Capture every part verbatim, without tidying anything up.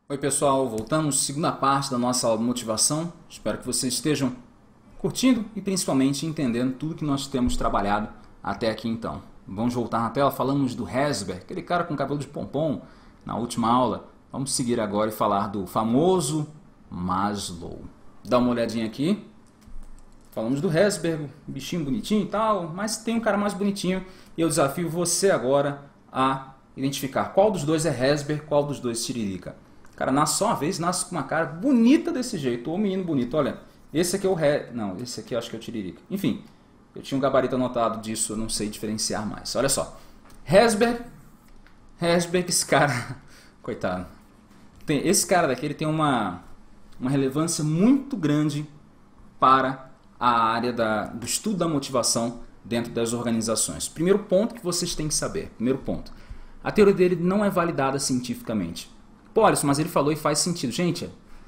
Oi pessoal, voltamos, segunda parte da nossa aula de motivação. Espero que vocês estejam curtindo e principalmente entendendo tudo que nós temos trabalhado até aqui então. Vamos voltar na tela, falamos do Herzberg, aquele cara com cabelo de pompom na última aula. Vamos seguir agora e falar do famoso Maslow. Dá uma olhadinha aqui. Falamos do Herzberg, bichinho bonitinho e tal, mas tem um cara mais bonitinho e eu desafio você agora a identificar qual dos dois é Herzberg, qual dos dois Tiririca. O cara nasce só uma vez, nasce com uma cara bonita desse jeito. Ô menino bonito, olha. Esse aqui é o Ré. Não, esse aqui eu acho que é o Tiririca. Enfim, eu tinha um gabarito anotado disso, eu não sei diferenciar mais. Olha só. Herzberg. Herzberg, esse cara. Coitado. Tem, esse cara daqui ele tem uma, uma relevância muito grande para a área da, do estudo da motivação dentro das organizações. Primeiro ponto que vocês têm que saber. Primeiro ponto. A teoria dele não é validada cientificamente. Pô, Alisson, mas ele falou e faz sentido. Gente,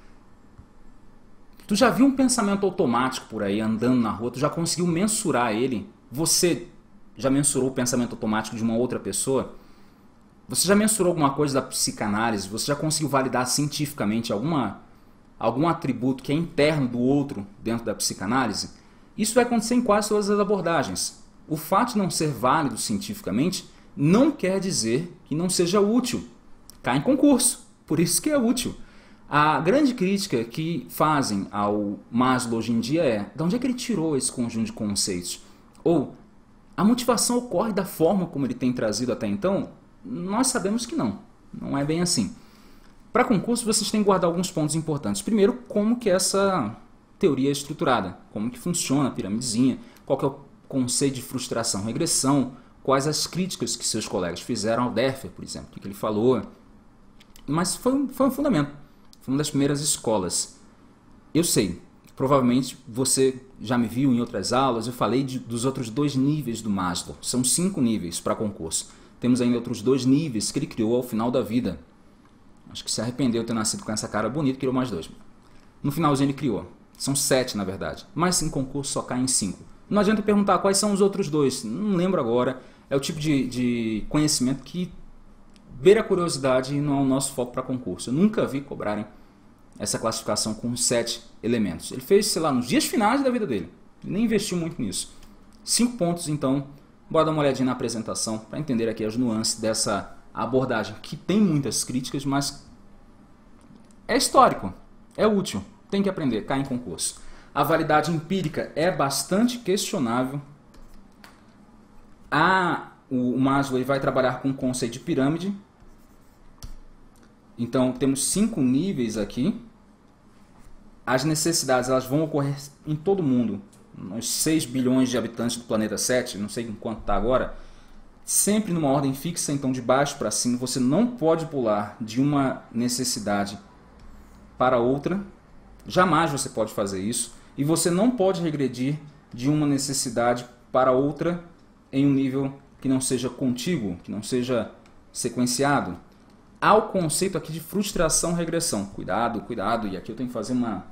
tu já viu um pensamento automático por aí, andando na rua? Tu já conseguiu mensurar ele? Você já mensurou o pensamento automático de uma outra pessoa? Você já mensurou alguma coisa da psicanálise? Você já conseguiu validar cientificamente alguma, algum atributo que é interno do outro dentro da psicanálise? Isso vai acontecer em quase todas as abordagens. O fato de não ser válido cientificamente não quer dizer que não seja útil. Cai em concurso. Por isso que é útil. A grande crítica que fazem ao Maslow hoje em dia é: de onde é que ele tirou esse conjunto de conceitos? Ou a motivação ocorre da forma como ele tem trazido até então? Nós sabemos que não. Não é bem assim. Para concurso vocês têm que guardar alguns pontos importantes. Primeiro, como que essa teoria é estruturada? Como que funciona a piramidezinha? Qual que é o conceito de frustração, regressão? Quais as críticas que seus colegas fizeram ao Derfer, por exemplo? O que ele falou? Mas foi um, foi um fundamento. Foi uma das primeiras escolas. Eu sei, provavelmente você já me viu em outras aulas, eu falei de, dos outros dois níveis do Maslow. São cinco níveis para concurso. Temos ainda outros dois níveis que ele criou ao final da vida. Acho que se arrependeu de ter nascido com essa cara bonita, criou mais dois. No finalzinho ele criou. São sete, na verdade. Mas em concurso só cai em cinco. Não adianta perguntar quais são os outros dois. Não lembro agora. É o tipo de, de conhecimento que beira a curiosidade e não é o nosso foco para concurso. Eu nunca vi cobrarem essa classificação com sete elementos. Ele fez, sei lá, nos dias finais da vida dele. Ele nem investiu muito nisso. Cinco pontos, então. Bora dar uma olhadinha na apresentação para entender aqui as nuances dessa abordagem, que tem muitas críticas, mas é histórico, é útil, tem que aprender, cai em concurso. A validade empírica é bastante questionável. A, o Maslow vai trabalhar com o conceito de pirâmide. Então temos cinco níveis aqui. As necessidades elas vão ocorrer em todo mundo. Nos seis bilhões de habitantes do planeta sete, não sei em quanto está agora. Sempre numa ordem fixa, então de baixo para cima. Você não pode pular de uma necessidade para outra. Jamais você pode fazer isso. E você não pode regredir de uma necessidade para outra em um nível que não seja contíguo, que não seja sequenciado. Há o conceito aqui de frustração-regressão. Cuidado, cuidado. E aqui eu tenho que fazer uma,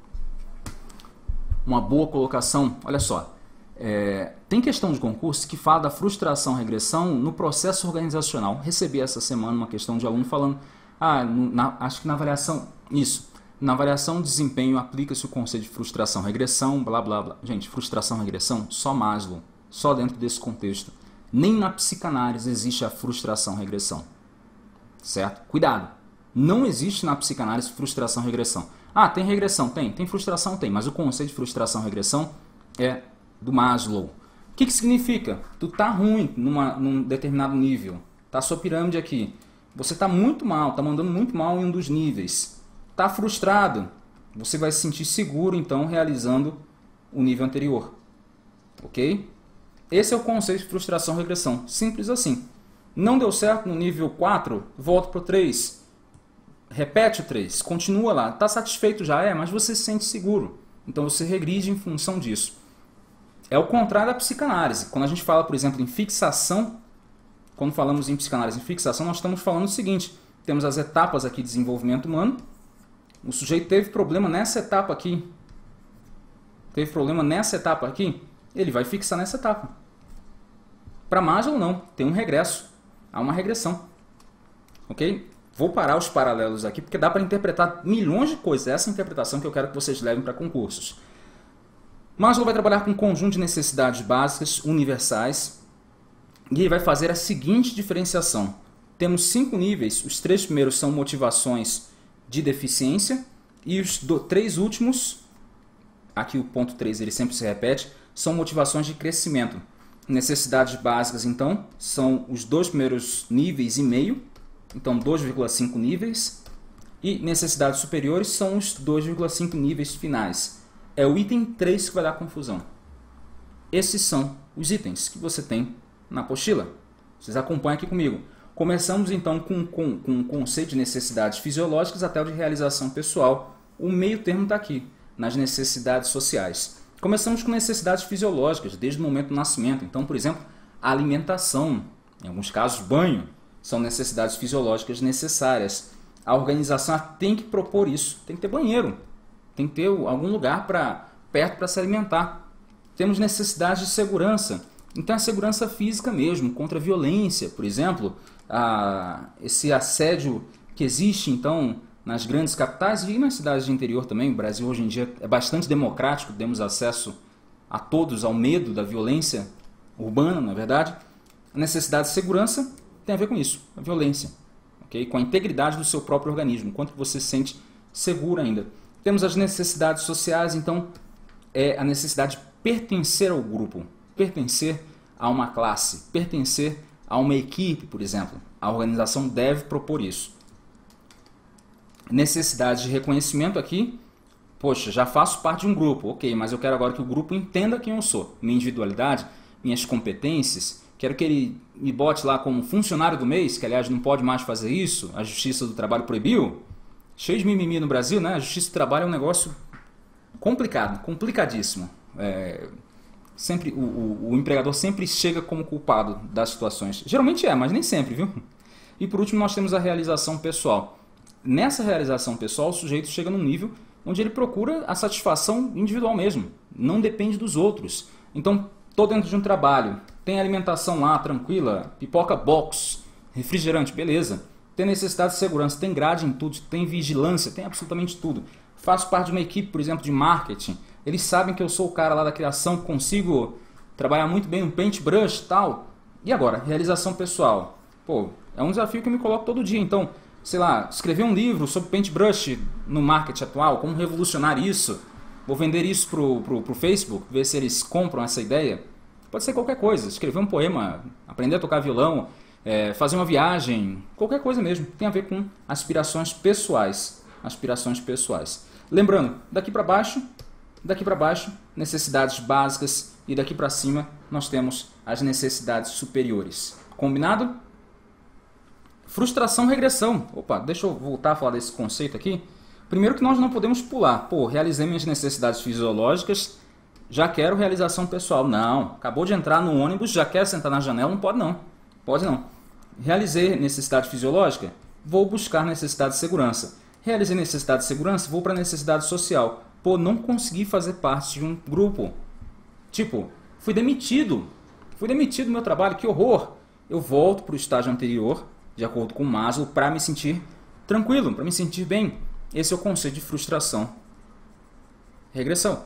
uma boa colocação. Olha só. É, tem questão de concurso que fala da frustração-regressão no processo organizacional. Recebi essa semana uma questão de aluno falando, ah, na, acho que na avaliação, isso, na avaliação de desempenho aplica-se o conceito de frustração-regressão, blá, blá, blá. Gente, frustração-regressão, só Maslow, só dentro desse contexto. Nem na psicanálise existe a frustração-regressão. Certo? Cuidado. Não existe na psicanálise frustração-regressão. Ah, tem regressão? Tem. Tem frustração? Tem. Mas o conceito de frustração-regressão é do Maslow. O que, que significa? Tu tá ruim numa, num determinado nível. Tá a sua pirâmide aqui. Você tá muito mal, tá mandando muito mal em um dos níveis. Tá frustrado. Você vai se sentir seguro, então, realizando o nível anterior. Ok? Esse é o conceito de frustração-regressão. Simples assim. Não deu certo no nível quatro, volta para o três. Repete o três, continua lá. Está satisfeito já? É, mas você se sente seguro. Então você regride em função disso. É o contrário da psicanálise. Quando a gente fala, por exemplo, em fixação, quando falamos em psicanálise em fixação, nós estamos falando o seguinte. Temos as etapas aqui de desenvolvimento humano. O sujeito teve problema nessa etapa aqui. Teve problema nessa etapa aqui. Ele vai fixar nessa etapa. Para Maslow não, tem um regresso. Há uma regressão. Ok? Vou parar os paralelos aqui, porque dá para interpretar milhões de coisas. Essa é a interpretação que eu quero que vocês levem para concursos. Maslow vai trabalhar com um conjunto de necessidades básicas, universais, e ele vai fazer a seguinte diferenciação. Temos cinco níveis, os três primeiros são motivações de deficiência, e os do, três últimos, aqui o ponto três ele sempre se repete, são motivações de crescimento. Necessidades básicas, então, são os dois primeiros níveis e meio, então dois vírgula cinco níveis, e necessidades superiores são os dois vírgula cinco níveis finais. É o item três que vai dar confusão. Esses são os itens que você tem na apostila. Vocês acompanham aqui comigo. Começamos então com, com, com o conceito de necessidades fisiológicas até o de realização pessoal. O meio termo está aqui, nas necessidades sociais. Começamos com necessidades fisiológicas, desde o momento do nascimento. Então, por exemplo, a alimentação, em alguns casos banho, são necessidades fisiológicas necessárias. A organização tem que propor isso, tem que ter banheiro, tem que ter algum lugar pra, perto para se alimentar. Temos necessidades de segurança, então a segurança física mesmo, contra a violência, por exemplo, a, esse assédio que existe então nas grandes capitais e nas cidades de interior também. O Brasil hoje em dia é bastante democrático, temos acesso a todos ao medo da violência urbana, na verdade. A necessidade de segurança tem a ver com isso, a violência, okay? Com a integridade do seu próprio organismo, quanto você se sente seguro ainda. Temos as necessidades sociais, então é a necessidade de pertencer ao grupo, pertencer a uma classe, pertencer a uma equipe, por exemplo. A organização deve propor isso. Necessidade de reconhecimento aqui, poxa, já faço parte de um grupo, ok, mas eu quero agora que o grupo entenda quem eu sou, minha individualidade, minhas competências, quero que ele me bote lá como funcionário do mês, que aliás não pode mais fazer isso, a Justiça do Trabalho proibiu, cheio de mimimi no Brasil, né? A Justiça do Trabalho é um negócio complicado, complicadíssimo, é, sempre, o, o, o empregador sempre chega como culpado das situações, geralmente é, mas nem sempre, viu? E por último nós temos a realização pessoal. Nessa realização pessoal, o sujeito chega num nível onde ele procura a satisfação individual mesmo, não depende dos outros. Então, estou dentro de um trabalho, tem alimentação lá, tranquila, pipoca box, refrigerante, beleza. Tem necessidade de segurança, tem grade em tudo, tem vigilância, tem absolutamente tudo. Faço parte de uma equipe, por exemplo, de marketing. Eles sabem que eu sou o cara lá da criação, consigo trabalhar muito bem no paintbrush e tal. E agora, realização pessoal. Pô, é um desafio que eu me coloco todo dia, então... sei lá, escrever um livro sobre paintbrush no marketing atual, como revolucionar isso, vou vender isso pro, pro, pro Facebook, ver se eles compram essa ideia. Pode ser qualquer coisa, escrever um poema, aprender a tocar violão, é, fazer uma viagem, qualquer coisa mesmo, tem a ver com aspirações pessoais, aspirações pessoais. Lembrando, daqui para baixo, daqui para baixo, necessidades básicas e daqui para cima nós temos as necessidades superiores. Combinado? Frustração, regressão. Opa, deixa eu voltar a falar desse conceito aqui. Primeiro que nós não podemos pular. Pô, realizei minhas necessidades fisiológicas, já quero realização pessoal. Não, acabou de entrar no ônibus, já quer sentar na janela, não pode não. Pode não. Realizei necessidade fisiológica, vou buscar necessidade de segurança. Realizei necessidade de segurança, vou para necessidade social. Pô, não consegui fazer parte de um grupo. Tipo, fui demitido. Fui demitido do meu trabalho, que horror. Eu volto para o estágio anterior, de acordo com Maslow, para me sentir tranquilo, para me sentir bem. Esse é o conceito de frustração. Regressão.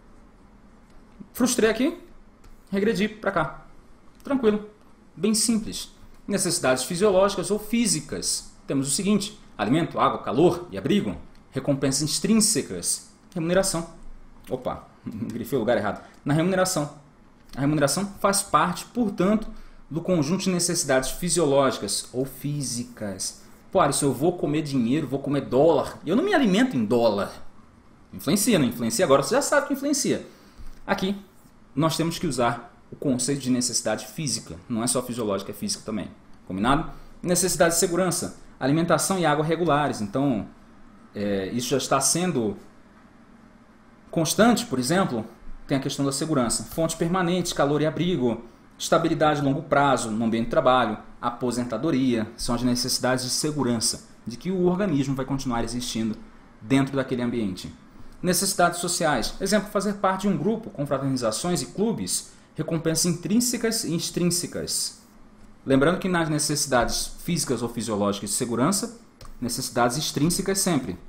Frustrei aqui, regredi para cá. Tranquilo, bem simples. Necessidades fisiológicas ou físicas. Temos o seguinte: alimento, água, calor e abrigo. Recompensas extrínsecas. Remuneração. Opa, grifei o lugar errado. Na remuneração. A remuneração faz parte, portanto, do conjunto de necessidades fisiológicas ou físicas. Pô, se eu vou comer dinheiro, vou comer dólar, eu não me alimento em dólar. Influencia, não influencia? Agora você já sabe que influencia. Aqui, nós temos que usar o conceito de necessidade física. Não é só fisiológica, é física também. Combinado? Necessidade de segurança. Alimentação e água regulares. Então, é, isso já está sendo constante, por exemplo, tem a questão da segurança. Fontes permanentes, calor e abrigo. Estabilidade a longo prazo no ambiente de trabalho, aposentadoria, são as necessidades de segurança, de que o organismo vai continuar existindo dentro daquele ambiente. Necessidades sociais, exemplo, fazer parte de um grupo, confraternizações e clubes, recompensas intrínsecas e extrínsecas. Lembrando que nas necessidades físicas ou fisiológicas de segurança, necessidades extrínsecas sempre.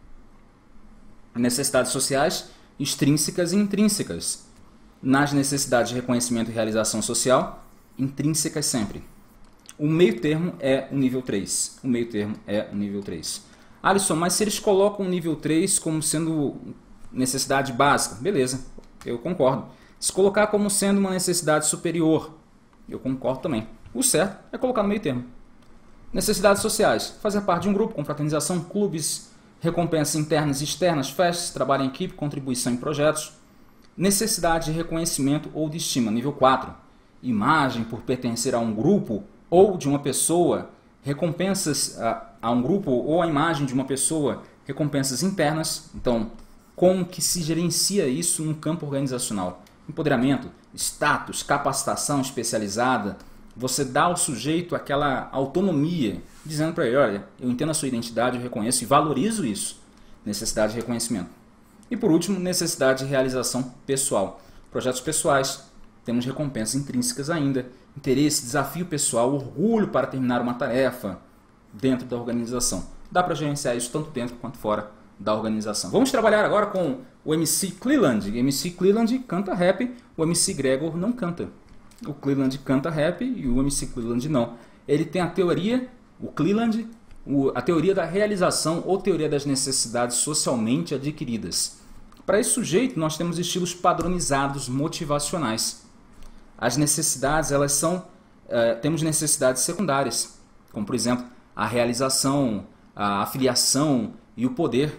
Necessidades sociais extrínsecas e intrínsecas. Nas necessidades de reconhecimento e realização social, intrínsecas sempre. O meio termo é o nível três. O meio termo é o nível três. Alisson, mas se eles colocam o nível três como sendo necessidade básica, beleza, eu concordo. Se colocar como sendo uma necessidade superior, eu concordo também. O certo é colocar no meio termo. Necessidades sociais, fazer parte de um grupo, confraternização, clubes, recompensas internas e externas, festas, trabalho em equipe, contribuição em projetos. Necessidade de reconhecimento ou de estima, nível quatro. Imagem por pertencer a um grupo ou de uma pessoa, recompensas a, a um grupo ou a imagem de uma pessoa, recompensas internas. Então, como que se gerencia isso no campo organizacional? Empoderamento, status, capacitação especializada. Você dá ao sujeito aquela autonomia, dizendo para ele, olha, eu entendo a sua identidade, eu reconheço e valorizo isso. Necessidade de reconhecimento. E por último, necessidade de realização pessoal. Projetos pessoais, temos recompensas intrínsecas ainda. Interesse, desafio pessoal, orgulho para terminar uma tarefa dentro da organização. Dá para gerenciar isso tanto dentro quanto fora da organização. Vamos trabalhar agora com o M C Cleland. O M C Cleland canta rap, o M C Gregor não canta. O Cleland canta rap e o M C Cleland não. Ele tem a teoria, o Cleland, a teoria da realização ou teoria das necessidades socialmente adquiridas. Para esse sujeito, nós temos estilos padronizados motivacionais. As necessidades, elas são, uh, temos necessidades secundárias, como por exemplo, a realização, a afiliação e o poder.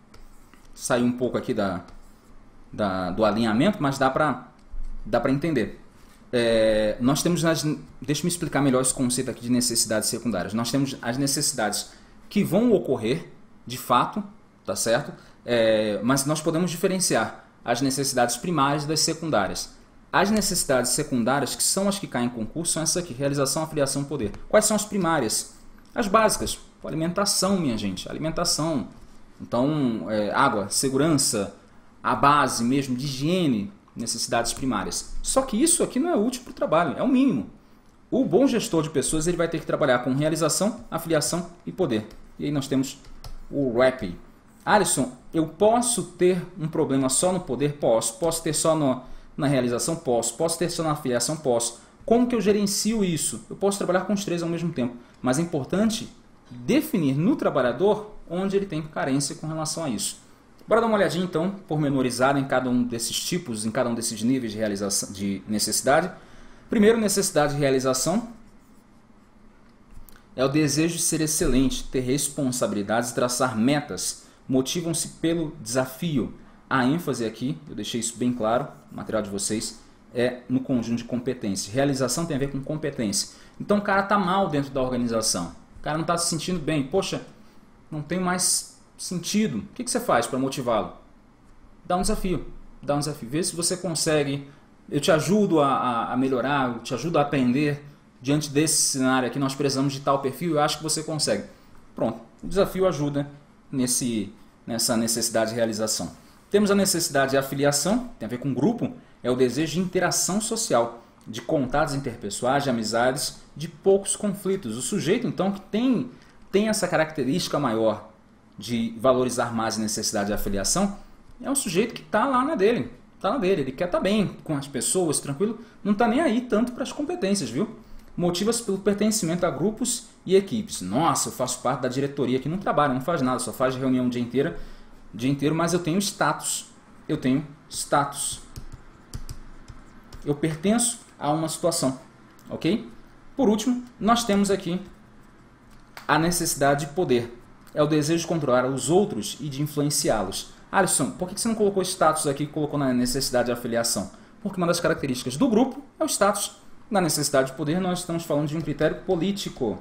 Saiu um pouco aqui da, da, do alinhamento, mas dá para dá para entender. É, nós temos as, deixa eu me explicar melhor esse conceito aqui de necessidades secundárias. Nós temos as necessidades que vão ocorrer de fato, tá certo? É, mas nós podemos diferenciar as necessidades primárias das secundárias. As necessidades secundárias, que são as que caem em concurso, são essas aqui: realização, afiliação, poder. Quais são as primárias? As básicas. Alimentação, minha gente, alimentação. Então, é, água, segurança, a base mesmo de higiene, necessidades primárias. Só que isso aqui não é útil para o trabalho, é o mínimo. O bom gestor de pessoas, ele vai ter que trabalhar com realização, afiliação e poder. E aí nós temos o rap. Alisson, eu posso ter um problema só no poder? Posso. Posso ter só no, na realização? Posso. Posso ter só na afiliação? Posso. Como que eu gerencio isso? Eu posso trabalhar com os três ao mesmo tempo. Mas é importante definir no trabalhador onde ele tem carência com relação a isso. Bora dar uma olhadinha então, pormenorizada em cada um desses tipos, em cada um desses níveis de, realização, de necessidade. Primeiro, necessidade de realização é o desejo de ser excelente, ter responsabilidades e traçar metas. Motivam-se pelo desafio. A ênfase aqui, eu deixei isso bem claro, o material de vocês, é no conjunto de competência. Realização tem a ver com competência. Então o cara está mal dentro da organização. O cara não está se sentindo bem. Poxa, não tem mais sentido. O que, que você faz para motivá-lo? Dá um desafio. Dá um desafio. Vê se você consegue. Eu te ajudo a, a, a melhorar, eu te ajudo a aprender. Diante desse cenário aqui, nós precisamos de tal perfil, eu acho que você consegue. Pronto. O desafio ajuda nesse, nessa necessidade de realização. Temos a necessidade de afiliação, tem a ver com grupo, é o desejo de interação social, de contatos interpessoais, de amizades, de poucos conflitos. O sujeito, então, que tem, tem essa característica maior de valorizar mais a necessidade de afiliação, é um sujeito que está lá na dele, está na dele, ele quer estar bem com as pessoas, tranquilo, não está nem aí tanto para as competências, viu? Motiva-se pelo pertencimento a grupos e equipes. Nossa, eu faço parte da diretoria que não trabalha, não faz nada, só faz reunião o dia inteiro, dia inteiro, mas eu tenho status. Eu tenho status. Eu pertenço a uma situação, ok? Por último, nós temos aqui a necessidade de poder. É o desejo de controlar os outros e de influenciá-los. Alisson, por que você não colocou status aqui e colocou na necessidade de afiliação? Porque uma das características do grupo é o status. Na necessidade de poder, nós estamos falando de um critério político.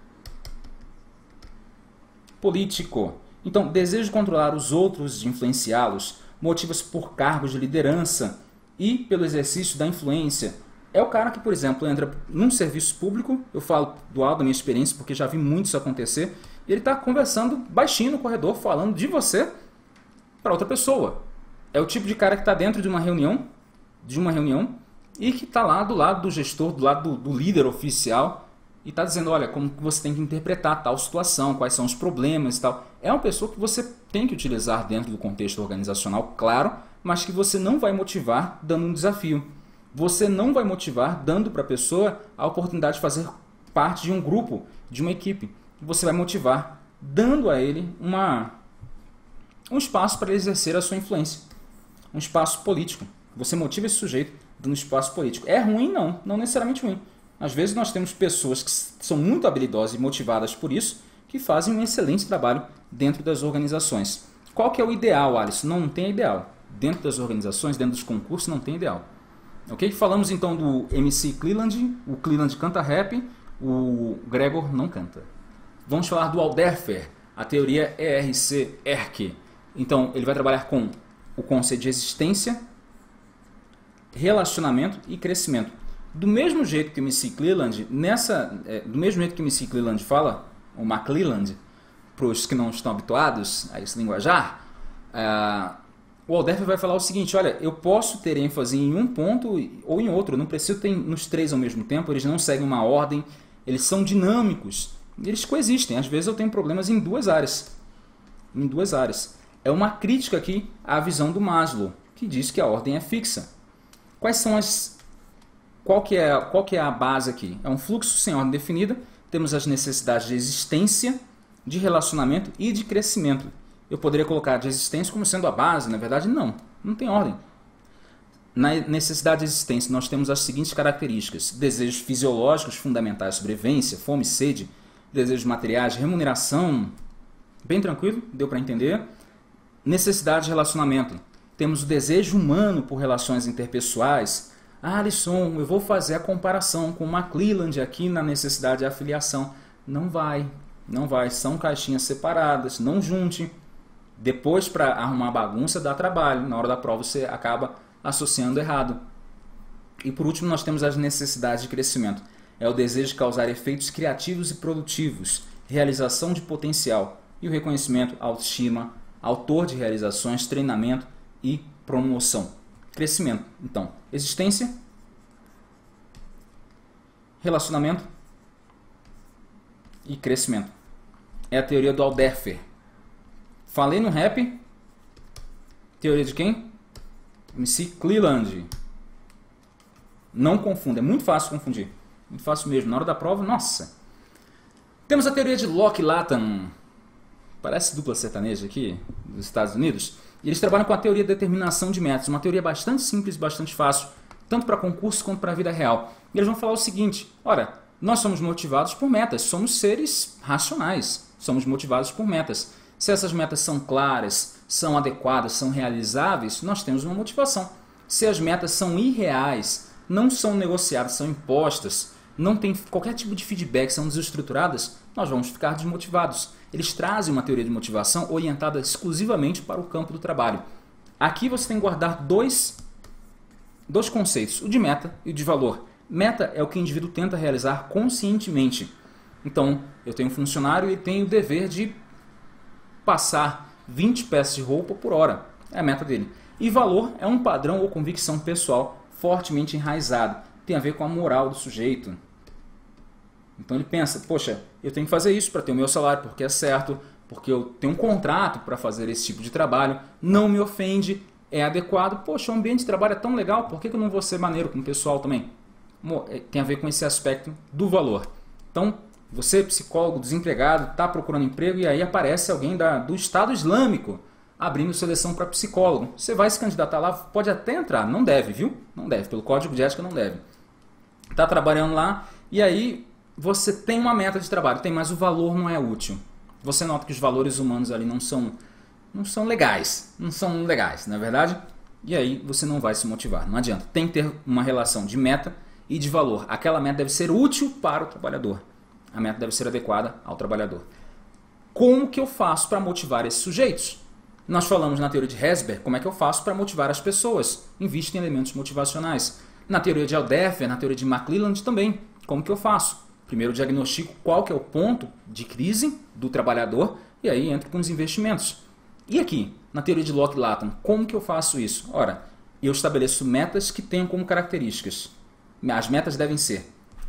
Político. Então, desejo de controlar os outros, de influenciá-los, motiva-se por cargos de liderança e pelo exercício da influência. É o cara que, por exemplo, entra num serviço público, eu falo do alto da minha experiência, porque já vi muito isso acontecer, e ele está conversando baixinho no corredor, falando de você para outra pessoa. É o tipo de cara que está dentro de uma reunião, de uma reunião, e que está lá do lado do gestor, do lado do, do líder oficial, e está dizendo, olha, como que você tem que interpretar tal situação, quais são os problemas e tal. É uma pessoa que você tem que utilizar dentro do contexto organizacional, claro, mas que você não vai motivar dando um desafio. Você não vai motivar dando para a pessoa a oportunidade de fazer parte de um grupo, de uma equipe. Você vai motivar dando a ele uma, um espaço para ele exercer a sua influência. Um espaço político. Você motiva esse sujeito dando espaço político. É ruim? Não. Não necessariamente ruim. Às vezes nós temos pessoas que são muito habilidosas e motivadas por isso, que fazem um excelente trabalho dentro das organizações. Qual que é o ideal, Alisson? Não, não tem ideal. Dentro das organizações, dentro dos concursos, não tem ideal. Ok? Falamos então do M C Cleland. O Cleland canta rap, o Gregor não canta. Vamos falar do Alderfer, a teoria E R C E R C. Então, ele vai trabalhar com o conceito de existência, relacionamento e crescimento. Do mesmo jeito que o M C Cleland, nessa, é, do mesmo jeito que o M C Cleland fala, o McClelland, para os que não estão habituados a esse linguajar, é, o Alderfer vai falar o seguinte, olha, eu posso ter ênfase em um ponto ou em outro, não preciso ter nos três ao mesmo tempo, eles não seguem uma ordem, eles são dinâmicos, eles coexistem. Às vezes eu tenho problemas em duas áreas. Em duas áreas. É uma crítica aqui à visão do Maslow, que diz que a ordem é fixa. Quais são as... Qual que é, qual que é a base aqui? É um fluxo sem ordem definida, temos as necessidades de existência, de relacionamento e de crescimento. Eu poderia colocar de existência como sendo a base, na verdade não, não tem ordem. Na necessidade de existência nós temos as seguintes características: desejos fisiológicos fundamentais, sobrevivência, fome, sede, desejos materiais, remuneração, bem tranquilo, deu para entender. Necessidade de relacionamento, temos o desejo humano por relações interpessoais. Ah, Alisson, eu vou fazer a comparação com o McClelland aqui na necessidade de afiliação. Não vai, não vai, são caixinhas separadas, não junte. Depois, para arrumar bagunça, dá trabalho. Na hora da prova você acaba associando errado. E por último, nós temos as necessidades de crescimento. É o desejo de causar efeitos criativos e produtivos, realização de potencial e o reconhecimento, autoestima, autor de realizações, treinamento e promoção. Crescimento, então, existência, relacionamento e crescimento. É a teoria do Alderfer. Falei no rap, teoria de quem? M C Cleland. Não confunda, é muito fácil confundir. Muito fácil mesmo, na hora da prova, nossa. Temos a teoria de Locke Latham. Parece dupla sertaneja aqui, dos Estados Unidos. E eles trabalham com a teoria de determinação de metas. Uma teoria bastante simples, bastante fácil, tanto para concurso quanto para a vida real. E eles vão falar o seguinte, ora, nós somos motivados por metas, somos seres racionais, somos motivados por metas. Se essas metas são claras, são adequadas, são realizáveis, nós temos uma motivação. Se as metas são irreais, não são negociadas, são impostas, não tem qualquer tipo de feedback, são desestruturadas, nós vamos ficar desmotivados. Eles trazem uma teoria de motivação orientada exclusivamente para o campo do trabalho. Aqui você tem que guardar dois, dois conceitos, o de meta e o de valor. Meta é o que o indivíduo tenta realizar conscientemente. Então, eu tenho um funcionário e tenho o dever de passar vinte peças de roupa por hora. É a meta dele. E valor é um padrão ou convicção pessoal fortemente enraizado. Tem a ver com a moral do sujeito. Então ele pensa, poxa, eu tenho que fazer isso para ter o meu salário, porque é certo, porque eu tenho um contrato para fazer esse tipo de trabalho, não me ofende, é adequado. Poxa, o ambiente de trabalho é tão legal, por que eu não vou ser maneiro com o pessoal também? Tem a ver com esse aspecto do valor. Então, você, psicólogo, desempregado, está procurando emprego e aí aparece alguém da, do Estado Islâmico abrindo seleção para psicólogo. Você vai se candidatar lá, pode até entrar, não deve, viu? Não deve, pelo código de ética não deve. Está trabalhando lá e aí você tem uma meta de trabalho, tem, mas o valor não é útil. Você nota que os valores humanos ali não são, não são legais, não são legais, não é verdade? E aí você não vai se motivar, não adianta. Tem que ter uma relação de meta e de valor. Aquela meta deve ser útil para o trabalhador. A meta deve ser adequada ao trabalhador. Como que eu faço para motivar esses sujeitos? Nós falamos na teoria de Herzberg como é que eu faço para motivar as pessoas. Invisto em elementos motivacionais. Na teoria de Alderfer, na teoria de McClelland também. Como que eu faço? Primeiro diagnostico qual que é o ponto de crise do trabalhador e aí entro com os investimentos. E aqui, na teoria de Locke Latham, como que eu faço isso? Ora, eu estabeleço metas que tenham como características. As metas devem ser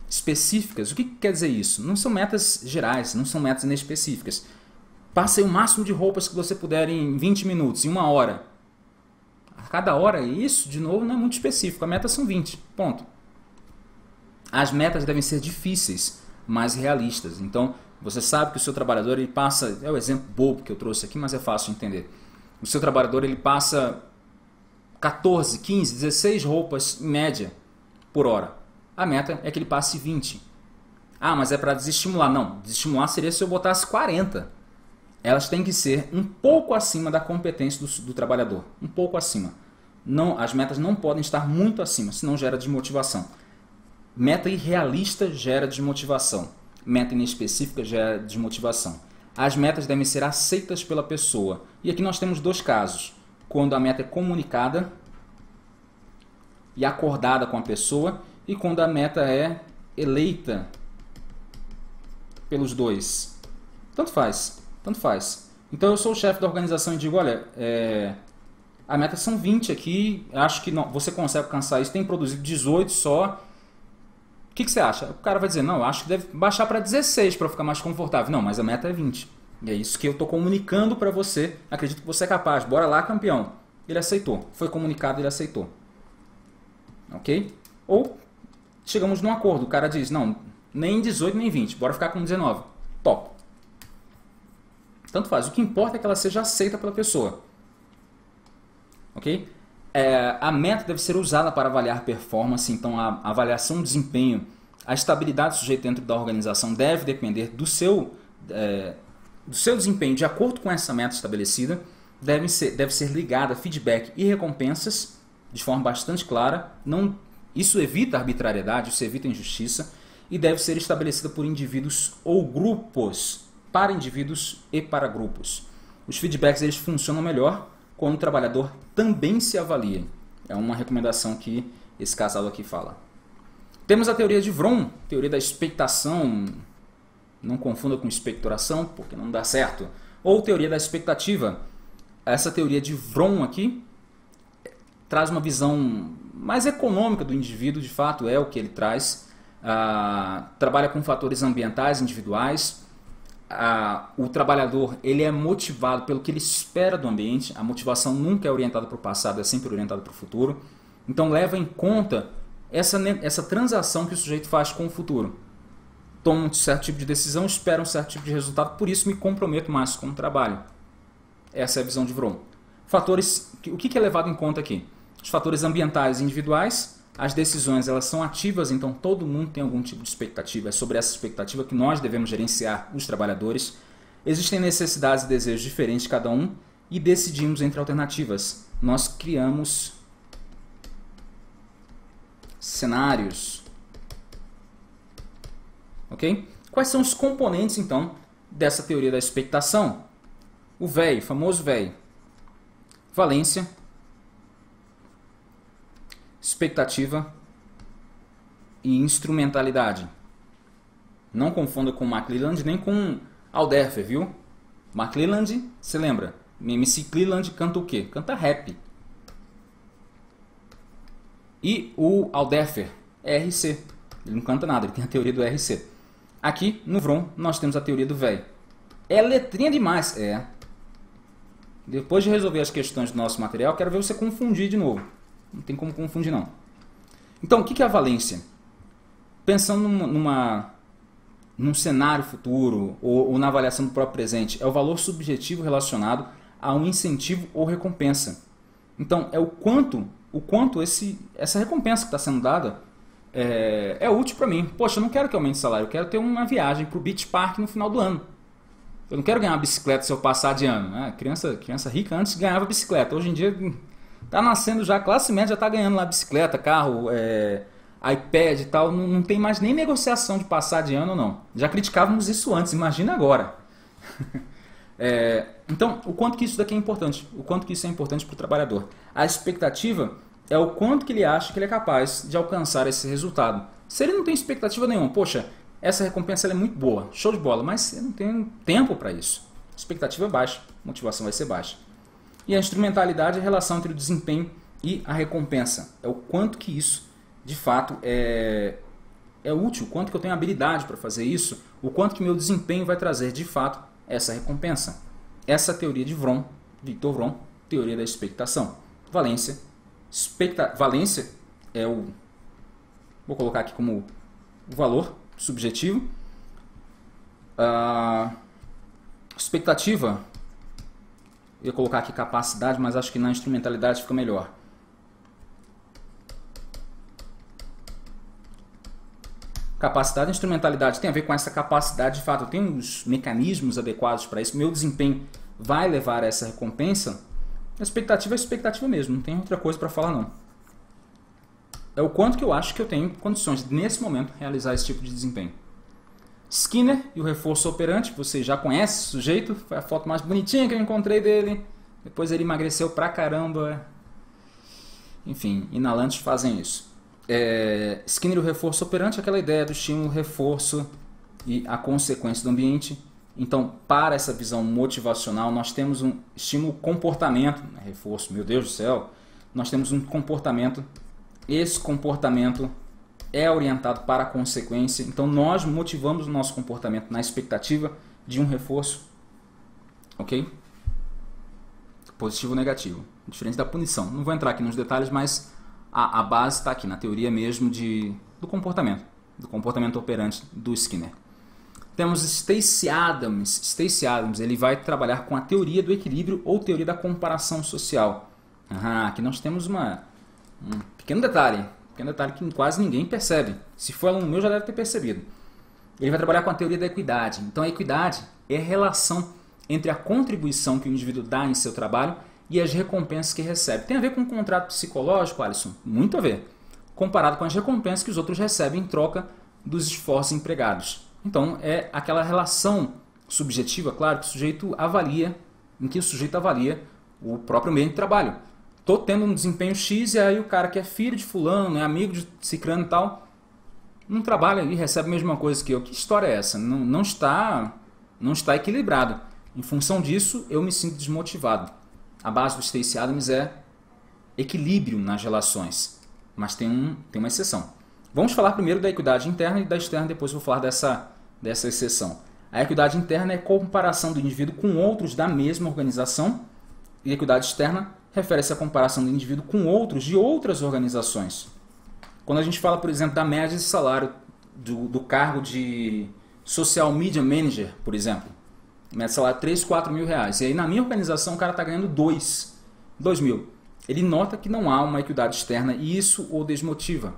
específicas. O que quer dizer isso? Não são metas gerais, não são metas inespecíficas. Passe o máximo de roupas que você puder em vinte minutos, em uma hora. A cada hora, isso, de novo, não é muito específico. A meta são vinte, ponto. As metas devem ser difíceis, mas realistas. Então, você sabe que o seu trabalhador, ele passa... É o exemplo bobo que eu trouxe aqui, mas é fácil de entender. O seu trabalhador, ele passa quatorze, quinze, dezesseis roupas, em média, por hora. A meta é que ele passe vinte. Ah, mas é para desestimular. Não, desestimular seria se eu botasse quarenta. Elas têm que ser um pouco acima da competência do, do trabalhador. Um pouco acima. Não, as metas não podem estar muito acima, senão gera desmotivação. Meta irrealista gera desmotivação. Meta inespecífica gera desmotivação. As metas devem ser aceitas pela pessoa. E aqui nós temos dois casos. Quando a meta é comunicada e acordada com a pessoa, e quando a meta é eleita pelos dois. Tanto faz, tanto faz. Então eu sou o chefe da organização e digo, olha, é, a meta são vinte aqui, acho que não, você consegue alcançar isso, tem produzido dezoito só. O que, que você acha? O cara vai dizer, não, eu acho que deve baixar para dezesseis para ficar mais confortável. Não, mas a meta é vinte. E é isso que eu estou comunicando para você. Acredito que você é capaz. Bora lá, campeão. Ele aceitou. Foi comunicado, ele aceitou. Ok? Ou chegamos num acordo. O cara diz, não, nem dezoito nem vinte. Bora ficar com dezenove. Top. Tanto faz. O que importa é que ela seja aceita pela pessoa. Ok? É, a meta deve ser usada para avaliar performance. Então, a, a avaliação do desempenho, a estabilidade do sujeito dentro da organização deve depender do seu... É, do seu desempenho de acordo com essa meta estabelecida, deve ser, deve ser ligada a feedback e recompensas de forma bastante clara. Não, isso evita arbitrariedade, isso evita injustiça e deve ser estabelecida por indivíduos ou grupos, para indivíduos e para grupos. Os feedbacks eles funcionam melhor quando o trabalhador também se avalia. É uma recomendação que esse casal aqui fala. Temos a teoria de Vroom, teoria da expectação. Não confunda com expectoração, porque não dá certo. Ou teoria da expectativa. Essa teoria de Vroom aqui traz uma visão mais econômica do indivíduo, de fato, é o que ele traz. Ah, trabalha com fatores ambientais, individuais. Ah, o trabalhador ele é motivado pelo que ele espera do ambiente. A motivação nunca é orientada para o passado, é sempre orientada para o futuro. Então leva em conta essa, essa transação que o sujeito faz com o futuro. Tomo um certo tipo de decisão, espero um certo tipo de resultado, por isso me comprometo mais com o trabalho. Essa é a visão de Vroom. Fatores, o que é levado em conta aqui? Os fatores ambientais e individuais, as decisões elas são ativas, então todo mundo tem algum tipo de expectativa. É sobre essa expectativa que nós devemos gerenciar os trabalhadores. Existem necessidades e desejos diferentes de cada um e decidimos entre alternativas. Nós criamos cenários. Ok? Quais são os componentes, então, dessa teoria da expectação? O V E I, famoso V E I. Valência, expectativa e instrumentalidade. Não confunda com McClelland nem com Alderfer, viu? McClelland, você lembra? M C Cleland canta o quê? Canta rap. E o Alderfer é R C. Ele não canta nada, ele tem a teoria do R C. Aqui, no Vroom, nós temos a teoria do V E I. É letrinha demais, é. Depois de resolver as questões do nosso material, quero ver você confundir de novo. Não tem como confundir, não. Então, o que é a valência? Pensando numa, numa, num cenário futuro ou, ou na avaliação do próprio presente, é o valor subjetivo relacionado a um incentivo ou recompensa. Então, é o quanto, o quanto esse, essa recompensa que está sendo dada É, é útil para mim. Poxa, eu não quero que aumente o salário, eu quero ter uma viagem para o Beach Park no final do ano. Eu não quero ganhar uma bicicleta se eu passar de ano. Né? Criança, criança rica antes ganhava bicicleta. Hoje em dia está nascendo já, a classe média já está ganhando lá bicicleta, carro, é, iPad e tal. Não, não tem mais nem negociação de passar de ano ou não. Já criticávamos isso antes, imagina agora. é, então, o quanto que isso daqui é importante? O quanto que isso é importante para o trabalhador? A expectativa é o quanto que ele acha que ele é capaz de alcançar esse resultado. Se ele não tem expectativa nenhuma, poxa, essa recompensa ela é muito boa, show de bola, mas eu não tenho tempo para isso. Expectativa é baixa, motivação vai ser baixa. E a instrumentalidade é a relação entre o desempenho e a recompensa. É o quanto que isso, de fato, é, é útil, o quanto que eu tenho habilidade para fazer isso, o quanto que meu desempenho vai trazer de fato essa recompensa. Essa é a teoria de Vroom, Victor Vroom, teoria da expectação. Valência, expecta, valência é o, vou colocar aqui como o valor subjetivo. Uh, expectativa, eu ia colocar aqui capacidade, mas acho que na instrumentalidade fica melhor. Capacidade e instrumentalidade tem a ver com essa capacidade de fato. Eu tenho os mecanismos adequados para isso. Meu desempenho vai levar a essa recompensa. A expectativa é a expectativa mesmo. Não tem outra coisa para falar não. É o quanto que eu acho que eu tenho condições de, nesse momento, realizar esse tipo de desempenho. Skinner e o reforço operante. Você já conhece esse sujeito. Foi a foto mais bonitinha que eu encontrei dele. Depois ele emagreceu pra caramba. Enfim, inalantes fazem isso. É, Skinner e o reforço operante é aquela ideia do estímulo, reforço e a consequência do ambiente. Então, para essa visão motivacional, nós temos um estímulo comportamento, reforço, meu Deus do céu, nós temos um comportamento, esse comportamento é orientado para a consequência, então nós motivamos o nosso comportamento na expectativa de um reforço, ok? Positivo ou negativo, diferente da punição. Não vou entrar aqui nos detalhes, mas A, a base está aqui na teoria mesmo de, do comportamento, do comportamento operante do Skinner. Temos Stacey Adams. Stacey Adams, ele vai trabalhar com a teoria do equilíbrio ou teoria da comparação social. Ah, aqui nós temos uma, um pequeno detalhe, um pequeno detalhe que quase ninguém percebe. Se for aluno meu já deve ter percebido. Ele vai trabalhar com a teoria da equidade. Então a equidade é a relação entre a contribuição que o indivíduo dá em seu trabalho e as recompensas que recebe. Tem a ver com um contrato psicológico, Alisson? Muito a ver. Comparado com as recompensas que os outros recebem em troca dos esforços empregados. Então, é aquela relação subjetiva, claro, que o sujeito avalia, em que o sujeito avalia o próprio meio de trabalho. Estou tendo um desempenho X e aí o cara que é filho de fulano, é amigo de cicrano e tal, não trabalha e recebe a mesma coisa que eu. Que história é essa? Não, não, está, não está equilibrado. Em função disso, eu me sinto desmotivado. A base do Stacey Adams é equilíbrio nas relações, mas tem, um, tem uma exceção. Vamos falar primeiro da equidade interna e da externa, depois vou falar dessa, dessa exceção. A equidade interna é a comparação do indivíduo com outros da mesma organização, e a equidade externa refere-se à comparação do indivíduo com outros de outras organizações. Quando a gente fala, por exemplo, da média de salário do, do cargo de Social Media Manager, por exemplo, média de salário três, quatro mil reais. E aí na minha organização o cara está ganhando dois mil. Ele nota que não há uma equidade externa e isso o desmotiva.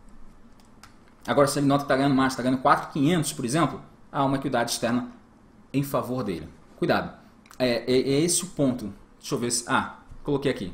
Agora, se ele nota que está ganhando mais, está ganhando quatro mil e quinhentos, por exemplo, há uma equidade externa em favor dele. Cuidado. É, é, é esse o ponto. Deixa eu ver se... Ah, coloquei aqui.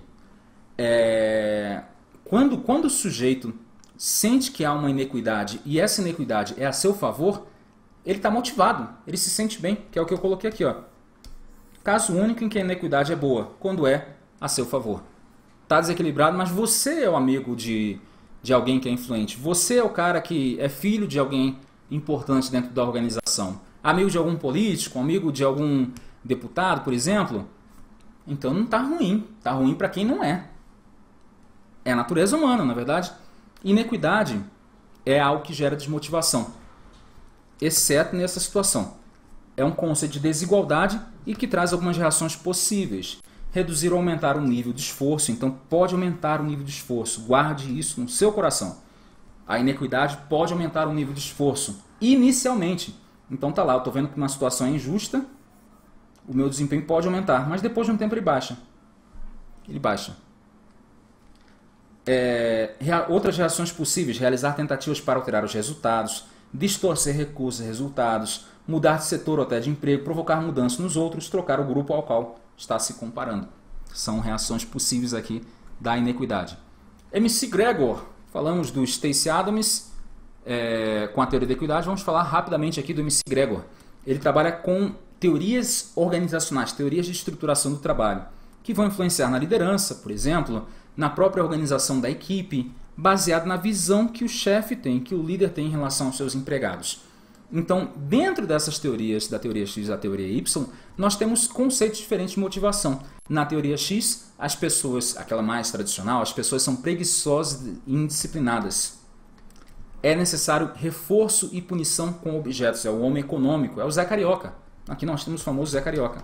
É, quando, quando o sujeito sente que há uma inequidade e essa inequidade é a seu favor, ele está motivado, ele se sente bem, que é o que eu coloquei aqui. Ó. Caso único em que a inequidade é boa, quando é a seu favor. Está desequilibrado, mas você é o amigo de, de alguém que é influente. Você é o cara que é filho de alguém importante dentro da organização. Amigo de algum político, amigo de algum deputado, por exemplo. Então não está ruim. Está ruim para quem não é. É a natureza humana, na verdade. Inequidade é algo que gera desmotivação. Exceto nessa situação. É um conceito de desigualdade e que traz algumas reações possíveis. Reduzir ou aumentar o nível de esforço, então pode aumentar o nível de esforço. Guarde isso no seu coração. A inequidade pode aumentar o nível de esforço, inicialmente. Então tá lá, eu estou vendo que uma situação é injusta, o meu desempenho pode aumentar, mas depois de um tempo ele baixa. Ele baixa. É, outras reações possíveis, realizar tentativas para alterar os resultados, distorcer recursos e resultados, mudar de setor ou até de emprego, provocar mudança nos outros, trocar o grupo ao qual está se comparando. São reações possíveis aqui da inequidade. M C Gregor, falamos do Stacey Adams é, com a teoria da equidade, vamos falar rapidamente aqui do M C Gregor. Ele trabalha com teorias organizacionais, teorias de estruturação do trabalho, que vão influenciar na liderança, por exemplo, na própria organização da equipe, baseado na visão que o chefe tem, que o líder tem em relação aos seus empregados. Então, dentro dessas teorias, da teoria X e da teoria Y, nós temos conceitos diferentes de motivação. Na teoria X, as pessoas, aquela mais tradicional, as pessoas são preguiçosas e indisciplinadas. é necessário reforço e punição com objetos. É o homem econômico, é o Zé Carioca. Aqui nós temos o famoso Zé Carioca.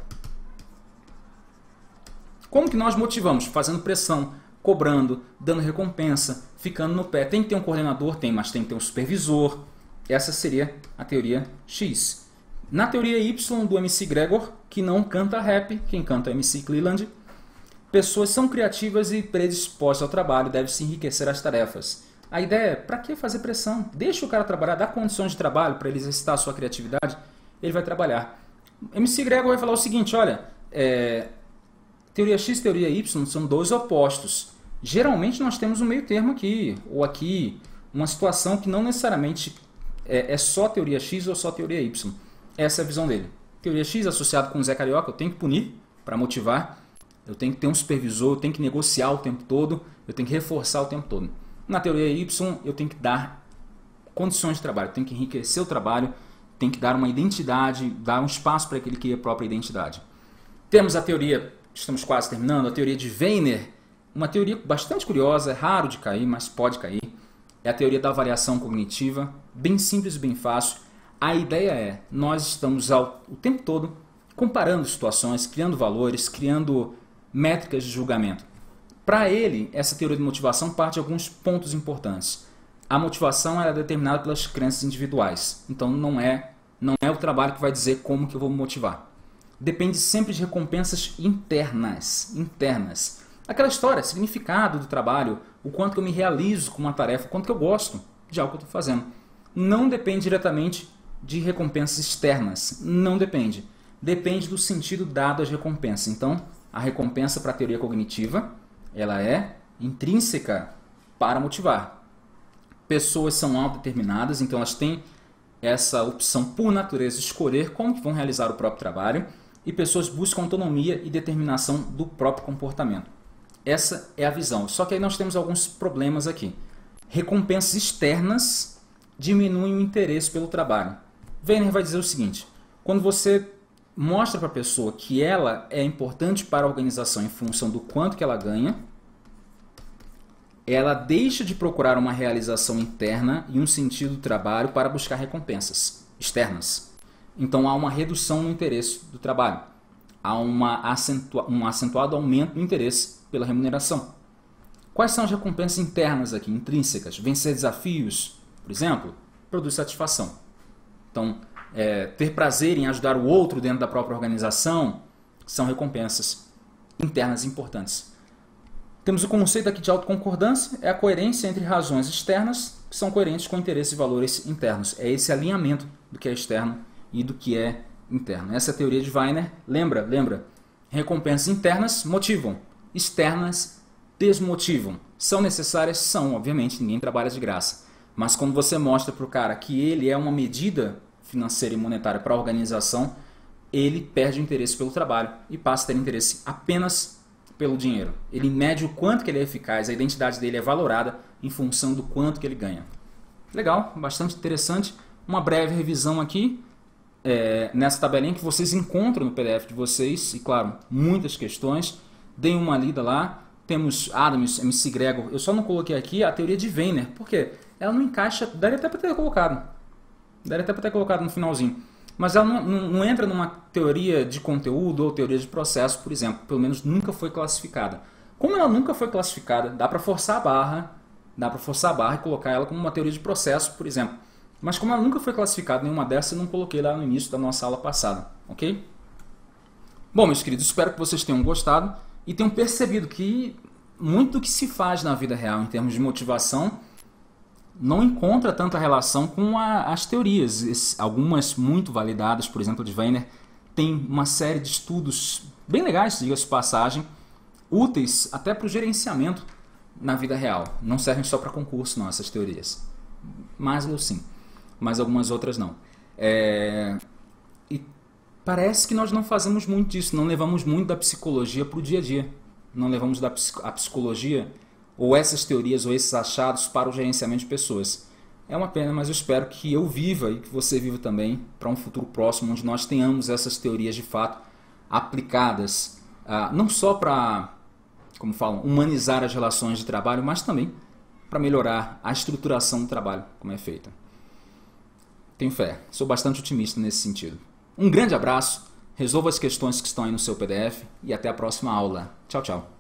Como que nós motivamos? Fazendo pressão, cobrando, dando recompensa, ficando no pé. Tem que ter um coordenador? Tem, mas tem que ter um supervisor. Essa seria a teoria X. Na teoria Y do M C Gregor, que não canta rap, quem canta é M C Cleland, pessoas são criativas e predispostas ao trabalho, devem se enriquecer as tarefas. A ideia é, para que fazer pressão? Deixa o cara trabalhar, dá condições de trabalho para ele exercitar a sua criatividade, ele vai trabalhar. M C Gregor vai falar o seguinte, olha, é, teoria X e teoria Y são dois opostos. Geralmente nós temos um meio termo aqui, ou aqui, uma situação que não necessariamente é, é só teoria X ou só teoria Y. Essa é a visão dele. Teoria X associado com o Zé Carioca, eu tenho que punir para motivar, eu tenho que ter um supervisor, eu tenho que negociar o tempo todo, eu tenho que reforçar o tempo todo. Na teoria Y, eu tenho que dar condições de trabalho, eu tenho que enriquecer o trabalho, tenho que dar uma identidade, dar um espaço para aquele que é a própria identidade. Temos a teoria, estamos quase terminando, a teoria de Weiner, uma teoria bastante curiosa, é raro de cair, mas pode cair. É a teoria da avaliação cognitiva, bem simples e bem fácil. A ideia é, nós estamos ao, o tempo todo comparando situações, criando valores, criando métricas de julgamento. Para ele, essa teoria de motivação parte de alguns pontos importantes. A motivação é determinada pelas crenças individuais. Então não é, não é o trabalho que vai dizer como que eu vou me motivar. Depende sempre de recompensas internas. internas. Aquela história, significado do trabalho, o quanto que eu me realizo com uma tarefa, o quanto que eu gosto de algo que eu estou fazendo. Não depende diretamente de recompensas externas. Não depende. Depende do sentido dado às recompensas. Então, a recompensa para a teoria cognitiva, ela é intrínseca para motivar. Pessoas são autodeterminadas, então elas têm essa opção por natureza de escolher como que vão realizar o próprio trabalho, e pessoas buscam autonomia e determinação do próprio comportamento. Essa é a visão. Só que aí nós temos alguns problemas aqui. Recompensas externas diminuem o interesse pelo trabalho. Weiner vai dizer o seguinte, quando você mostra para a pessoa que ela é importante para a organização em função do quanto que ela ganha, ela deixa de procurar uma realização interna e um sentido do trabalho para buscar recompensas externas. Então há uma redução no interesse do trabalho. Há uma acentua um acentuado aumento no interesse pela remuneração. Quais são as recompensas internas aqui, intrínsecas? Vencer desafios, por exemplo, produz satisfação. Então, é, ter prazer em ajudar o outro dentro da própria organização são recompensas internas importantes. Temos o conceito aqui de autoconcordância, é a coerência entre razões externas que são coerentes com interesses e valores internos. É esse alinhamento do que é externo e do que é interno. Essa é a teoria de Weiner. Lembra? Lembra? Recompensas internas motivam, externas desmotivam. São necessárias? São, obviamente, ninguém trabalha de graça. Mas quando você mostra para o cara que ele é uma medida financeira e monetária para a organização, ele perde o interesse pelo trabalho e passa a ter interesse apenas pelo dinheiro. Ele mede o quanto que ele é eficaz, a identidade dele é valorada em função do quanto que ele ganha. Legal, bastante interessante. Uma breve revisão aqui, é, nessa tabelinha que vocês encontram no P D F de vocês, e claro, muitas questões. Deem uma lida lá. Temos Adams, M C Gregor. Eu só não coloquei aqui a teoria de Weiner, porque ela não encaixa, daria até para ter colocado. Daria até para ter colocado no finalzinho. Mas ela não, não, não entra numa teoria de conteúdo ou teoria de processo, por exemplo. Pelo menos nunca foi classificada. Como ela nunca foi classificada, dá para forçar a barra, dá para forçar a barra e colocar ela como uma teoria de processo, por exemplo. Mas como ela nunca foi classificada, nenhuma dessas, eu não coloquei lá no início da nossa aula passada, ok? Bom, meus queridos, espero que vocês tenham gostado e tenham percebido que muito do que se faz na vida real em termos de motivação não encontra tanta relação com a, as teorias. Esse, algumas muito validadas, por exemplo, de Weiner, tem uma série de estudos bem legais, diga-se de passagem, úteis até para o gerenciamento na vida real. Não servem só para concurso, não, essas teorias. Maslow, sim, mas algumas outras não. É... E parece que nós não fazemos muito disso, não levamos muito da psicologia para o dia a dia. Não levamos da, a psicologia ou essas teorias ou esses achados para o gerenciamento de pessoas. É uma pena, mas eu espero que eu viva e que você viva também para um futuro próximo onde nós tenhamos essas teorias de fato aplicadas, ah, não só para, como falam, humanizar as relações de trabalho, mas também para melhorar a estruturação do trabalho, como é feita. Tenho fé, sou bastante otimista nesse sentido. Um grande abraço, resolva as questões que estão aí no seu P D F e até a próxima aula. Tchau, tchau.